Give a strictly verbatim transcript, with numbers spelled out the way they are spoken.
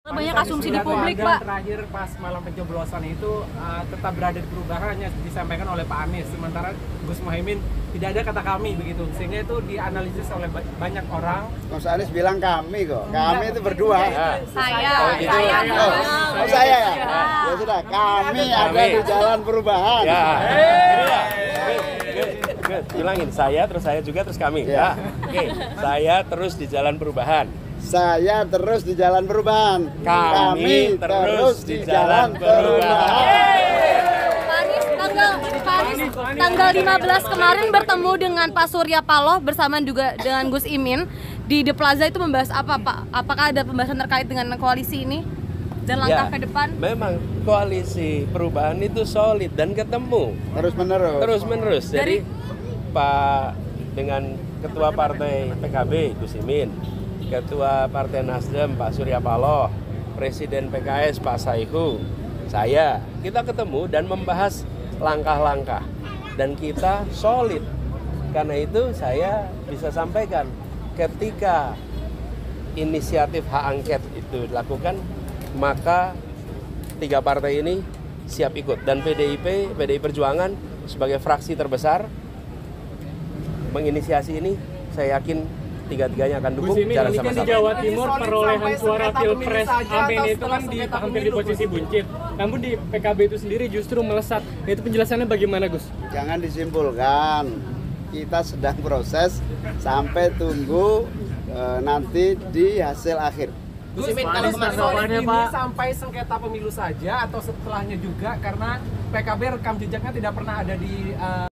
Banyak asumsi di publik, Pak. Terakhir pas malam pencoblosan itu uh, tetap berada di perubahan hanya disampaikan oleh Pak Anies, sementara Gus Muhaimin tidak ada kata kami begitu, sehingga itu dianalisis oleh banyak orang. Mas Anies bilang kami kok, kami itu berdua. Ya. Saya, oh, gitu. saya, oh, oh, saya ya. Ya sudah, kami ada di jalan perubahan. Ya. Bilangin saya, terus saya juga, terus kami. Ya. Oke, saya terus di jalan perubahan. Saya terus di jalan perubahan. Kami, Kami terus di jalan perubahan. Pak Anies, tanggal, Pak Anies, tanggal lima belas kemarin bertemu dengan Pak Surya Paloh bersama juga dengan Gus Imin di The Plaza, itu membahas apa, Pak? Apakah ada pembahasan terkait dengan koalisi ini dan langkah ya, ke depan? Memang koalisi perubahan itu solid dan ketemu terus menerus. Terus menerus. Jadi Pak dengan Ketua Partai P K B Gus Imin, Ketua Partai Nasdem Pak Surya Paloh, Presiden P K S Pak Saihu, saya, kita ketemu dan membahas langkah-langkah dan kita solid. Karena itu saya bisa sampaikan, ketika inisiatif hak angket itu dilakukan, maka tiga partai ini siap ikut, dan P D I P, P D I Perjuangan sebagai fraksi terbesar menginisiasi ini, saya yakin tiga-tiganya akan dukung secara sama-sama. Ini kan di Jawa Timur perolehan suara Pilpres Amin itu kan di, hampir di posisi buncit. Namun di P K B itu sendiri justru melesat. Itu penjelasannya bagaimana, Gus? Jangan disimpulkan. Kita sedang proses sampai tunggu e, nanti di hasil akhir. Gus, kalau kemarin ini sampai sengketa pemilu saja atau setelahnya juga, karena P K B rekam jejaknya tidak pernah ada di uh,